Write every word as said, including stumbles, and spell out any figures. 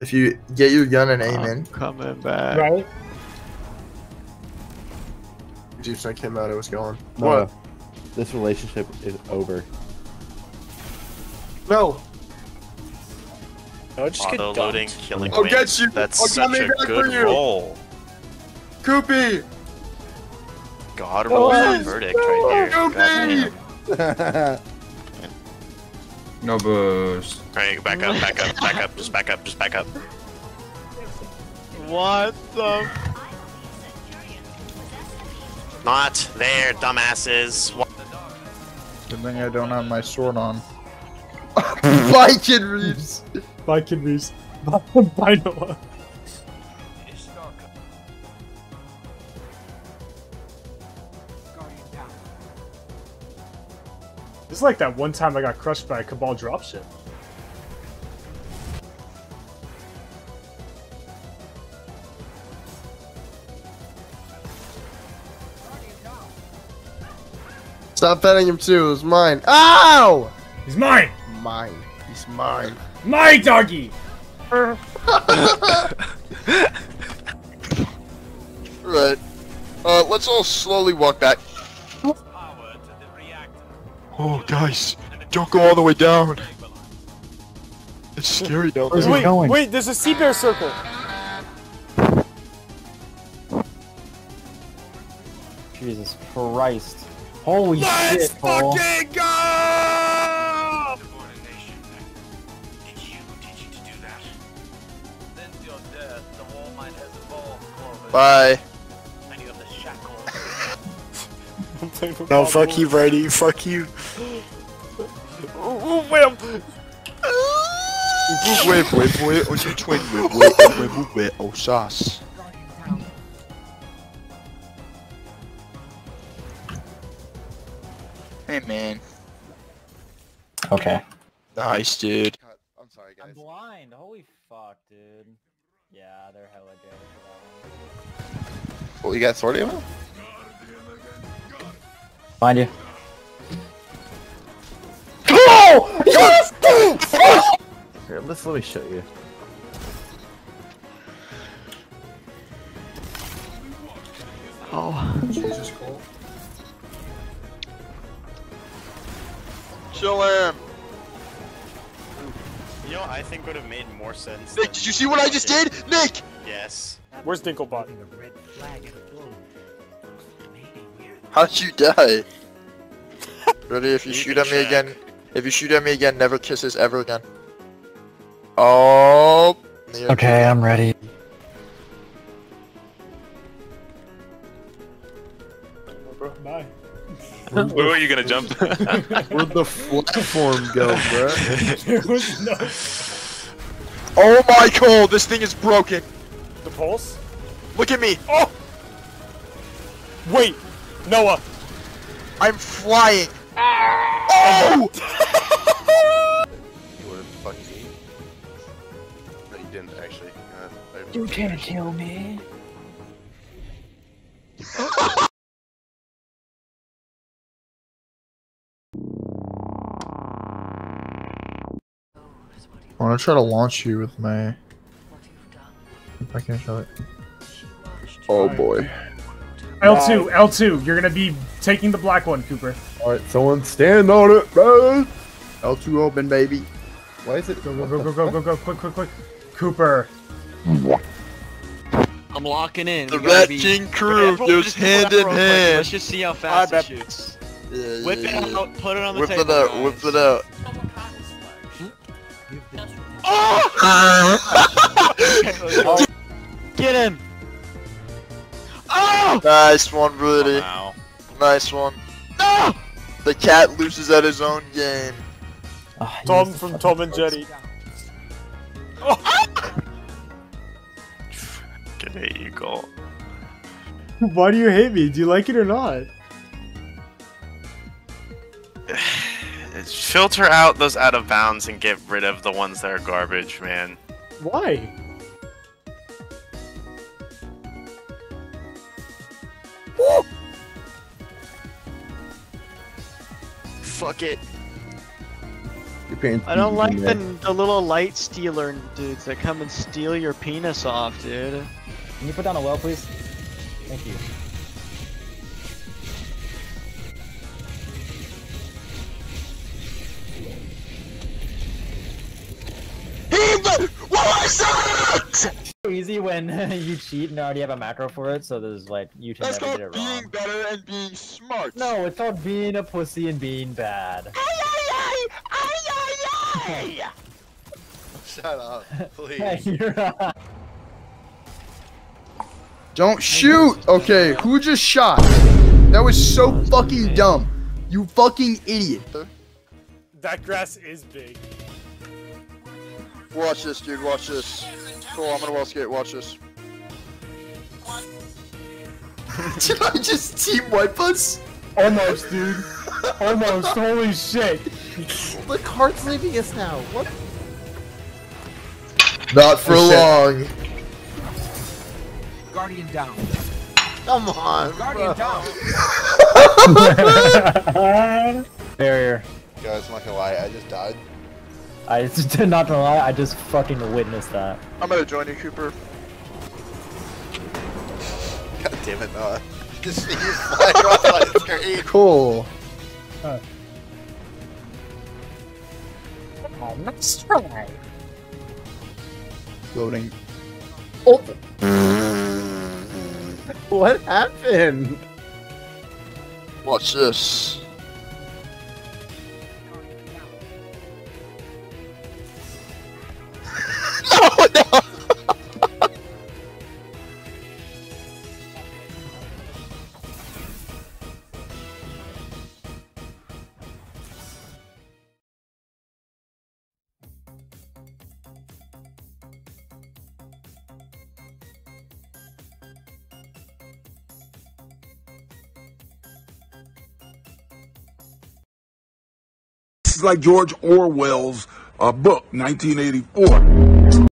If you get your gun and aim I'm in. coming back. Right? Juice, I came out, it was going. No, What? this relationship is over. No. No, just get Auto loading, killing. I'll wings. get you. That's I'll such come a back for good you. roll. Koopy! God roll Yes. the verdict right here. Koopy! Goddamn. No boost. Alright, back up, back up, back up, just back up, just back up. What the? Not there, dumbasses. What? Good thing I don't have my sword on. Viking Reeves! Bye, Kid Reeves. Bye, Noah. This is like that one time I got crushed by a Cabal dropship. Stop petting him too, it was mine. Ow! He's mine! Mine. He's mine. My doggy! Right. Uh, let's all slowly walk back. Oh, guys, don't go all the way down. It's scary down Where's there. he going? Wait, there's a sea bear circle! Jesus Christ. Holy Let's shit, Paul. fucking go! Bye. No, fuck you, Brady. Fuck you. Ooh, wait, I'm... Wait, wait, wait, oh, you twin, wait, wait, wait, wait, wait, oh, sauce. Hey, man. Okay. Nice, dude. I'm sorry, I'm guys. blind. Holy fuck, dude. Yeah, they're hella good for that one. Well, you got sword ammo? Find you. Oh! Yes! Here, let's let me show you. Oh. Jesus, Cole. Chill him. You know, I think would have made more sense. Nick, did you see what I just did? Nick! Yes. Where's Dinklebot? How'd you die? Ready, if you, You shoot can at me check. again, if you shoot at me again, never kisses ever again. Oh. Okay, I'm ready. Bye. Where were you gonna jump? Where'd the platform go, bro? There was no... Oh my god, this thing is broken. The pulse? Look at me. Oh! Wait! Noah! I'm flying. Oh! You were fucking. No, you didn't actually. Uh, I... You can't kill me. I want to try to launch you with my. If I can show it. Oh boy. L two, L two, you're gonna be taking the black one, Cooper. Alright, someone stand on it, bro. L two open, baby. Why is it? Go, go, go, go, go, go, go, quick, quick, quick. Cooper. I'm locking in. The We gotta Rat be... King crew Everyone goes just pull hand out in real quick. hand. Let's just see how fast I it bet. shoots. Yeah, Whip yeah, it yeah. out, put it on the Whip table. it out, guys. whip it out. Oh! Get him! Oh! Nice one, Rudy. Wow. Nice one. No! The cat loses at his own game. Oh, Tom from Tom and Jerry. Can hate you, Cole. Why do you hate me? Do you like it or not? Filter out those out of bounds and get rid of the ones that are garbage, man. Why? Fuck it. parents. I don't beat like you, the, man. the little light stealer dudes that come and steal your penis off, dude. Can you put down a well, please? Thank you. Easy when you cheat and already have a macro for it, so there's like you can That's never called get it being wrong. better and being smart. No, it's called being a pussy and being bad. Shut up, please. Hey, you're uh, Don't shoot! Okay, who just shot? That was so fucking dumb. You fucking idiot. That grass is big. Watch this, dude. Watch this. Cool, I'm gonna well skate. Watch this. Did I just team wipe us? Almost, dude. Almost. Holy shit. The cart's leaving us now. What? Not for long. Guardian down. Come on, Guardian bro. down. barrier. Guys, I'm not gonna lie, I just died. I just not gonna lie, I just fucking witnessed that. I'm gonna join you, Cooper. God damn it, Noah. Just see you flying off on the screen. Cool. Huh. Oh, let's try. Loading. What happened? Watch this. No, no. This is like George Orwell's uh, book, nineteen eighty-four.